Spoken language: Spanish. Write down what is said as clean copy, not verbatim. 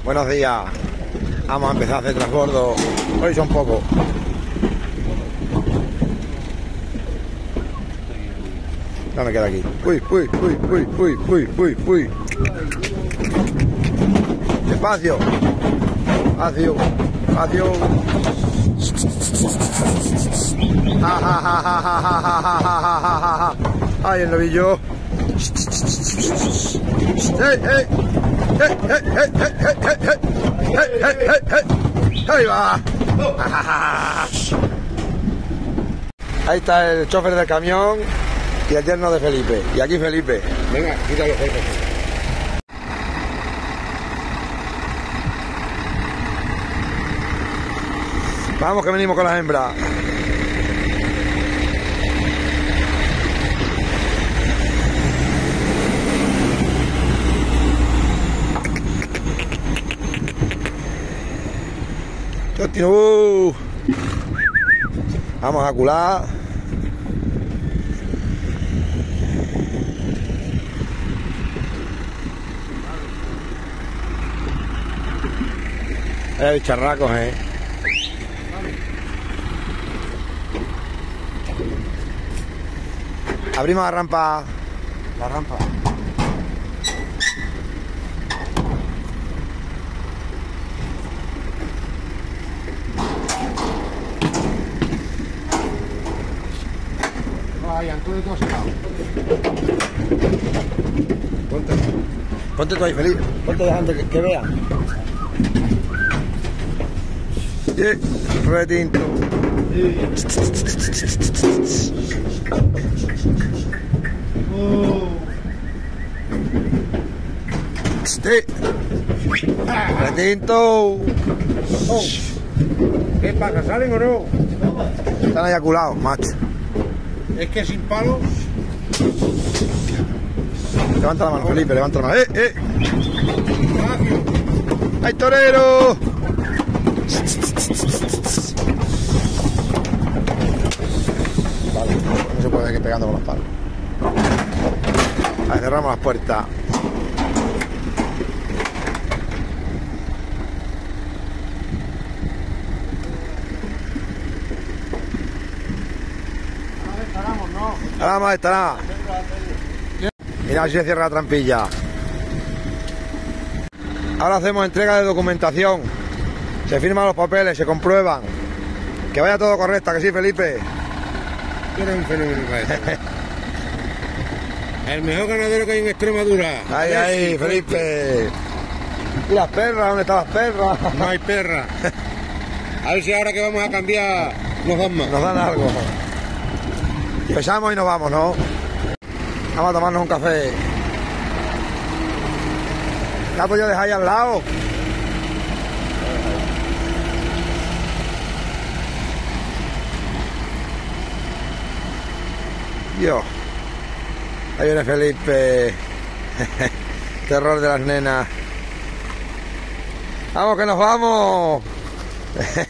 Buenos días. Vamos a empezar a hacer transbordo. Hoy son pocos. No me quedo aquí. Uy. Despacio. Espacio. Ay, el novillo. Ahí va. Ahí está el chofer del camión y el yerno de Felipe. Y aquí Felipe. Venga, quítalo, Felipe. Vamos que venimos con las hembras. Vamos a cular. Hay bicharracos, Abrimos la rampa. Ay, Antonio, todo secado. Ponte tú ahí, Felipe. Ponte dejando que vean. Retinto. Retinto. ¿Qué pasa? ¿Salen o no? Están eyaculados, macho. Es que sin palo. Levanta la mano, Felipe, levanta la mano. ¡Ay, torero! Vale, no se puede ir pegando con los palos. Ahí cerramos las puertas. Ahora estará. Mira si se cierra la trampilla. Ahora hacemos entrega de documentación. Se firman los papeles, se comprueban. Que vaya todo correcto, que sí, Felipe. Tú eres un fenómeno para eso. El mejor ganadero que hay en Extremadura. Ahí, Felipe. ¿Y las perras? ¿Dónde están las perras? No hay perra. A ver si ahora que vamos a cambiar nos dan más. Nos dan algo. Pesamos y nos vamos, ¿no? Vamos a tomarnos un café. ¿La has podido dejar ahí al lado? Dios. Ahí viene Felipe. Terror de las nenas. ¡Vamos que nos vamos!